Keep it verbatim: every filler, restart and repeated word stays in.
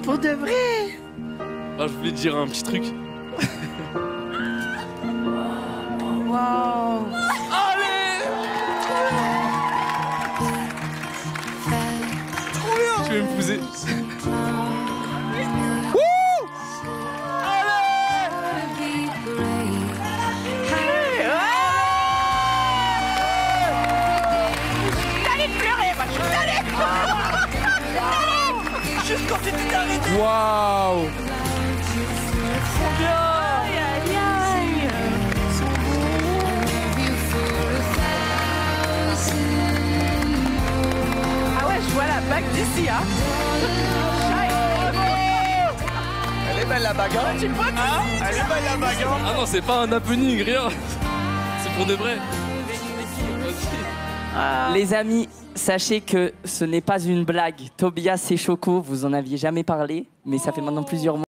Pour de vrai. Ah, je voulais te dire un petit truc. Wow. Allez! Trop bien! Tu veux m'épouser? Juste quand tu t'es arrêté. Waouh! Trop bien. Aïe, aïe, aïe. Ah ouais, je vois la bague d'ici, hein. Elle est belle la bague, hein? Tu le vois, Hein? Elle est belle la bague, hein? Ah non, c'est pas un happening, rien. C'est pour de vrai. Les amis, sachez que ce n'est pas une blague. Tobias et Choco, vous en aviez jamais parlé, mais ça fait maintenant plusieurs mois.